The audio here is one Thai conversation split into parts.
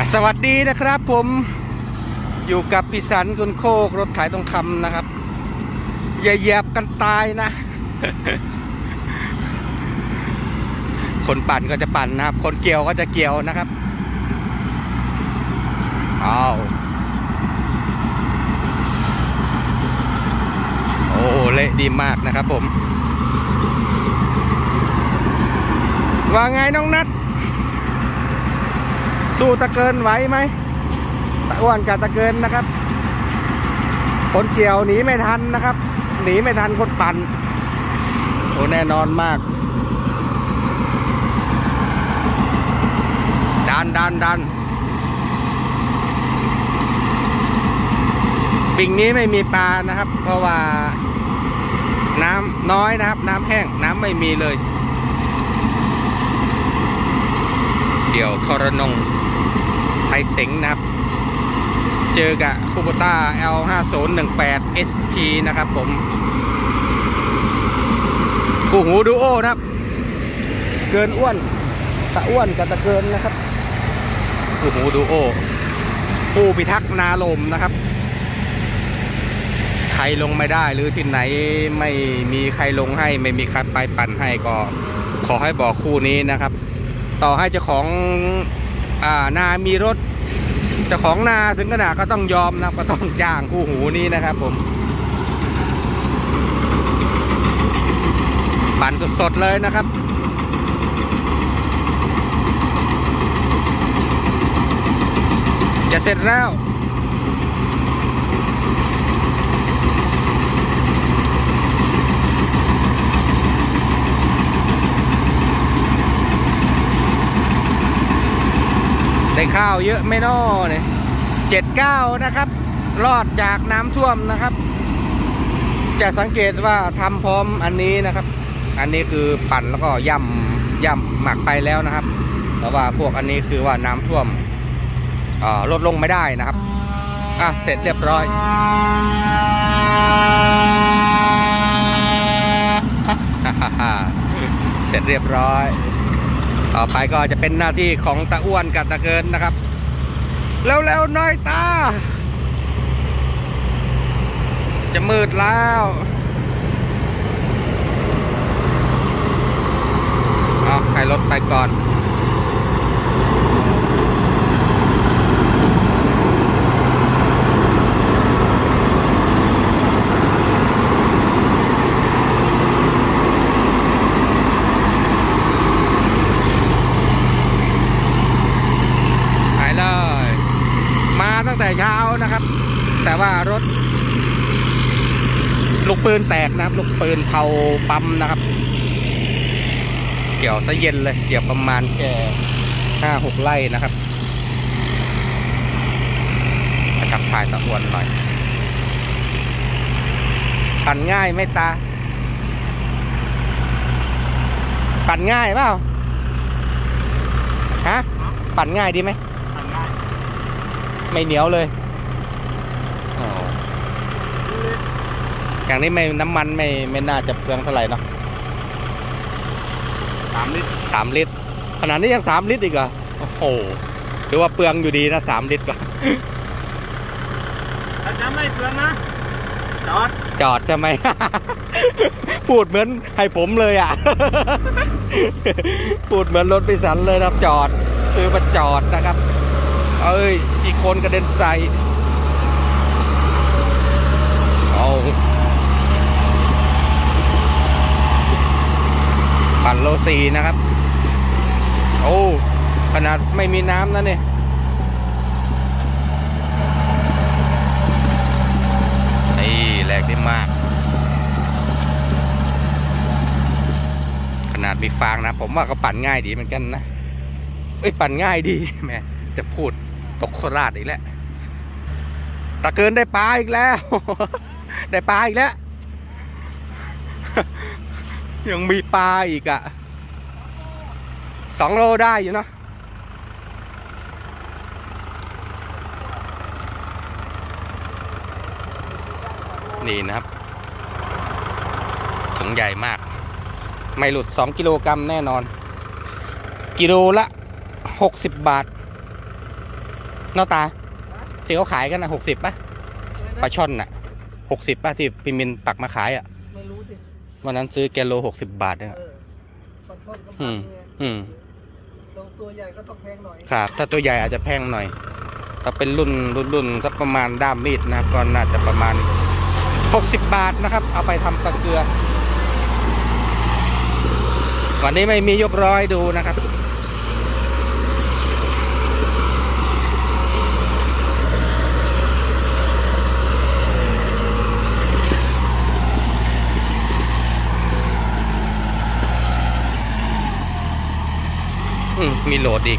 สวัสดีนะครับผมอยู่กับพิสันกุนโคกรถไถทองคำนะครับอย่าเหยียบกันตายนะ คนปั่นก็จะปั่นนะครับคนเกี่ยวก็จะเกี่ยวนะครับอ้าวโอ้เละดีมากนะครับผมว่าไงน้องนัทสู้ตะเกินไหวไหมตะอ้วนกับตะเกินนะครับคนเกี่ยวหนีไม่ทันนะครับหนีไม่ทันคนปั่นโอ้แน่นอนมากดันปิงนี้ไม่มีปลานะครับเพราะว่าน้ำน้อยนะครับน้ำแห้งน้ำไม่มีเลยเดี๋ยวทรนงไทยเสงนะครับเจอกับคูโบต้า L5018 SP นะครับผมคู่หูดูโอนะครับเกินอ้วนตะอ้วนกับตะเกินนะครับคู่หูดูโอผู้พิทักษ์นาลมนะครับใครลงไม่ได้หรือที่ไหนไม่มีใครลงให้ไม่มีใครไปปั่นให้ก็ขอให้บอกคู่นี้นะครับต่อให้เจ้าของนามีรถเจ้าของนาถึงขนาดก็ต้องยอมนะก็ต้องจ้างคู่หูนี้นะครับผมปั่นสดๆเลยนะครับจะเสร็จแล้วได้ข้าวเยอะไม่น้อเนี่ย79นะครับรอดจากน้ำท่วมนะครับจะสังเกตว่าทำพร้อมอันนี้นะครับอันนี้คือปั่นแล้วก็ย่ำหมักไปแล้วนะครับแต่ว่าพวกอันนี้คือว่าน้ำท่วมลดลงไม่ได้นะครับเสร็จเรียบร้อยเสร็จเรียบร้อยต่อไปก็จะเป็นหน้าที่ของตาอ้วนกับตาเกินนะครับแล้วน้อยตาจะมืดแล้วให้รถไปก่อนตั้งแต่เช้านะครับแต่ว่ารถลูกปืนแตกนะครับลูกปืนเผาปั๊มนะครับเกี่ยวซะเย็นเลยเกี่ยวประมาณแค่5-6 ไร่นะครับทักทายตะอ้วนหน่อยปั่นง่ายไม่ตาปั่นง่ายเปล่าฮะปั่นง่ายดีไหมไม่เหนียวเลยอย่างนี้ไม่น้ำมันไม่น่าจะเปลืองเท่าไหร่เนาะ3 ลิตรขนาดนี้ยัง3 ลิตรอีกเหรอโอ้โหถือว่าเปลืองอยู่ดีนะ3 ลิตรก็จะไม่เปลืองนะจอดจะไหม พูดเหมือนให้ผมเลยอ่ะ พูดเหมือนรถพิสันเลยครับจอดซื้อมาจอดนะครับอีกคนกระเด็นใส่ปั่นโล4นะครับขนาดไม่มีน้ำนะเนี่ยแรงได้มากขนาดมีฟางนะผมว่าก็ปั่นง่ายดีเหมือนกันนะปั่นง่ายดีแม่จะพูดตกโคราชอีกแล้วตะเกินได้ปลาอีกแล้ว ได้ปลาอีกแล้ว ยังมีปลาอีก2 โลได้อยู่เนาะนี่นะครับถุงใหญ่มากไม่หลุด2 กิโลกรัมแน่นอนกิโลละ60 บาทนอกตาที่เขาขายกันนะ60ป่ะปลาช่อนน่ะ60ป่ะที่พี่มินปักมาขายอ่ะไม่รู้สิวันนั้นซื้อแกโล60 บาทเนี่ยปลาช่อนก็แพงไงตัวใหญ่ก็ต้องแพงหน่อยครับถ้าตัวใหญ่อาจจะแพงหน่อยถ้าเป็นรุ่นสักประมาณด้ามมีดนะครับก็น่าจะประมาณ60 บาทนะครับเอาไปทำปลาเกลือวันนี้ไม่มียกร้อยดูนะครับมีโหลดอีก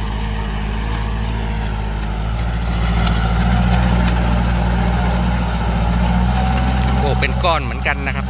โอ้เป็นก้อนเหมือนกันนะครับ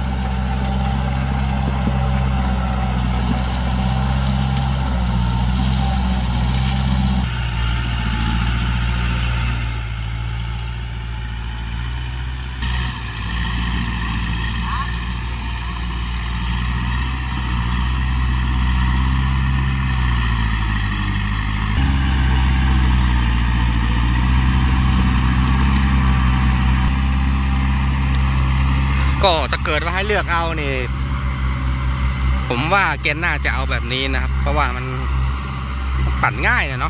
ก็ถ้าเกิดว่าให้เลือกเอานี่ผมว่าแกน่าจะเอาแบบนี้นะครับเพราะว่ามันปั่นง่ายนะเนาะ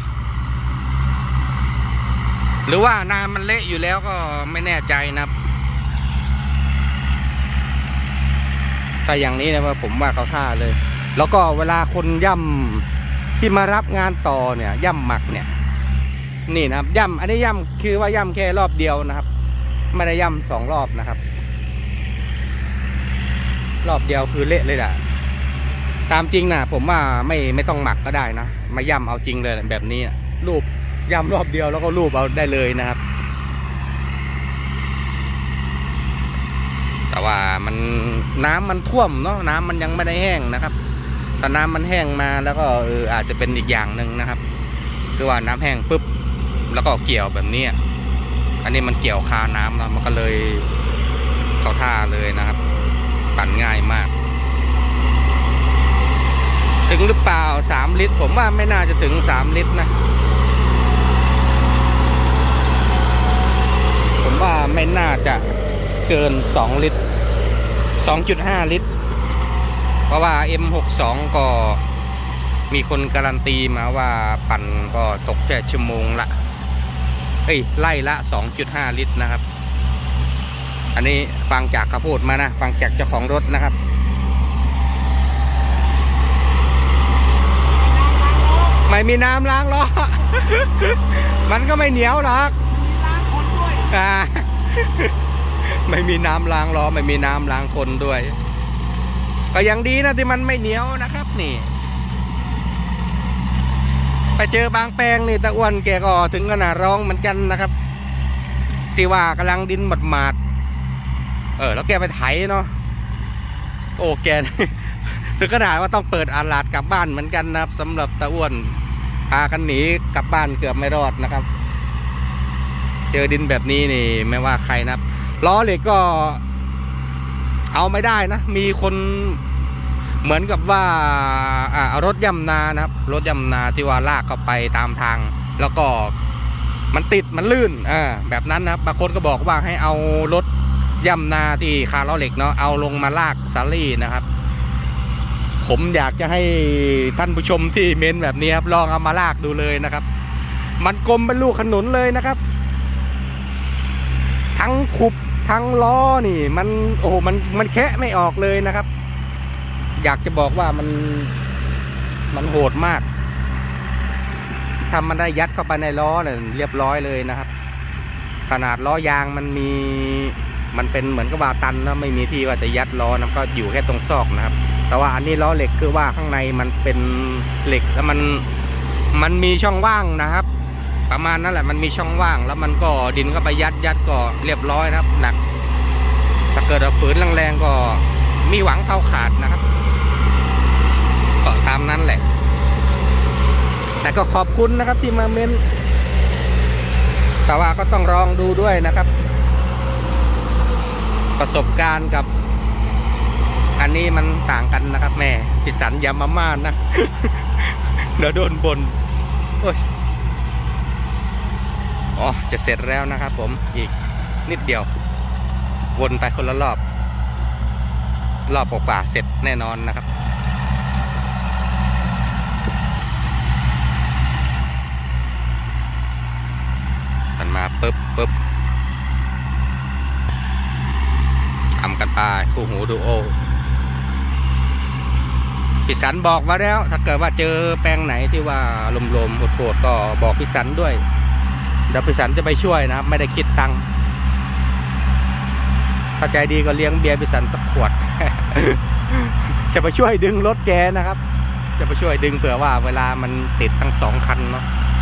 หรือว่าน้ำมันเละอยู่แล้วก็ไม่แน่ใจนะครับแต่อย่างนี้นะว่าผมว่าเขาท่าเลยแล้วก็เวลาคนย่ำที่มารับงานต่อเนี่ยย่ำหมักเนี่ยนี่นะครับย่ำอันนี้ย่ำคือว่าย่ำแค่รอบเดียวนะครับไม่ได้ย่ำ2 รอบนะครับรอบเดียวคือเละเลยแหละตามจริงนะผมว่าไม่ต้องหมักก็ได้นะมาย่ำเอาจริงเลยแบบนี้รูปย่ำรอบเดียวแล้วก็รูปเอาได้เลยนะครับแต่ว่าน้ำมันท่วมเนาะน้ำมันยังไม่ได้แห้งนะครับถ้าน้ำมันแห้งมาแล้วก็อาจจะเป็นอีกอย่างหนึ่งนะครับคือว่าน้ำแห้งปุ๊บแล้วก็เกี่ยวแบบนี้อันนี้มันเกี่ยวคาน้ำแล้วมันก็เลยเข้าท่าเลยนะครับปั่นง่ายมากถึงหรือเปล่า3 ลิตรผมว่าไม่น่าจะถึง3 ลิตรนะผมว่าไม่น่าจะเกิน2 ลิตร 2.5 ลิตรเพราะว่า M62 ก็มีคนการันตีมาว่าปั่นก็ตกแค่ชั่วโมงละไล่ละ 2.5 ลิตรนะครับอันนี้ฟังจากเขาพูดมานะฟังจากเจ้าของรถนะครับไม่มีน้ำล้างล้อ มันก็ไม่เหนียวหรอกไม่มีน้ำล้างล้อไม่มีน้ำล้างคนด้วยก็ยังดีนะที่มันไม่เหนียวนะครับนี่ไปเจอบางแปลงนี่ตะอ้วนแกก็ถึงขนาดร้องเหมือนกันนะครับที่ว่ากำลังดินหมาดแล้วแกไปไถเนาะโอ้แกถึงขนาดว่าต้องเปิดอาลาดกลับบ้านเหมือนกันนะครับสำหรับตะอ้วนพากันหนีกลับบ้านเกือบไม่รอดนะครับเจอดินแบบนี้นี่ไม่ว่าใครนะครับล้อเหล็กก็เอาไม่ได้นะมีคนเหมือนกับว่ารถย่ำนานะครับรถย่ำนาที่ว่าลากเข้าไปตามทางแล้วก็มันติดมันลื่นแบบนั้นนะครับบางคนก็บอกว่าให้เอารถย่ำนาที่คาล้อเหล็กเนาะเอาลงมาลากซาลี่นะครับผมอยากจะให้ท่านผู้ชมที่เม้นแบบนี้ครับลองเอามาลากดูเลยนะครับมันกลมเป็นลูกขนุนเลยนะครับทั้งขุบทั้งล้อนี่มันโอ้มันแคะไม่ออกเลยนะครับอยากจะบอกว่ามันโหดมากถ้ามันได้ยัดเข้าไปในล้อเนี่ยเรียบร้อยเลยนะครับขนาดล้อยางมันเป็นเหมือนกับว่าตันนะไม่มีที่ว่าจะยัดล้อนะก็อยู่แค่ตรงซอกนะครับแต่ว่าอันนี้ล้อเหล็กคือว่าข้างในมันเป็นเหล็กแล้วมันมีช่องว่างนะครับประมาณนั้นแหละมันมีช่องว่างแล้วมันก็ดินเข้าไปยัดก็เรียบร้อยนะครับหนักถ้าเกิดฝืนแรงๆก็มีหวังเท้าขาดนะครับก็ตามนั้นแหละแต่ก็ขอบคุณนะครับที่มาเม้นแต่ว่าก็ต้องลองดูด้วยนะครับประสบการณ์กับอันนี้มันต่างกันนะครับแม่พิสันยามาม่านะเดี๋ยวโดนบนโอ้ยอ๋อจะเสร็จแล้วนะครับผมอีกนิดเดียววนไปคนละรอบกว่าเสร็จแน่นอนนะครับมันมาปึ๊บทำกันไปคู่หูดูโอพี่สันบอกมาแล้วถ้าเกิดว่าเจอแปลงไหนที่ว่าลมๆโหดๆก็บอกพี่สันด้วยเดี๋ยวพี่สันจะไปช่วยนะครับไม่ได้คิดตังค์ถ้าใจดีก็เลี้ยงเบียร์พี่สันสักขวด จะไปช่วยดึงรถแกนะครับจะไปช่วยดึงเผื่อว่าเวลามันติดทั้ง2 คันเนาะ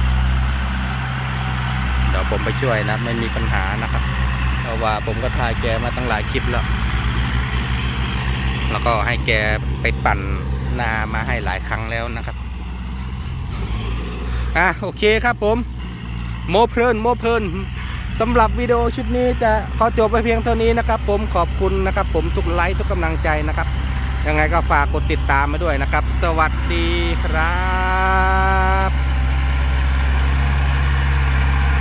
เดี๋ยวผมไปช่วยนะไม่มีปัญหานะครับเพราะว่าผมก็ถ่ายแกมาตั้งหลายคลิปแล้วก็ให้แกไปปั่นนามาให้หลายครั้งแล้วนะครับโอเคครับผมโมเพลินสำหรับวิดีโอชุดนี้จะขอจบไปเพียงเท่านี้นะครับผมขอบคุณนะครับผมทุกไลค์ทุกกำลังใจนะครับยังไงก็ฝากกดติดตามมาด้วยนะครับสวัสดีครับ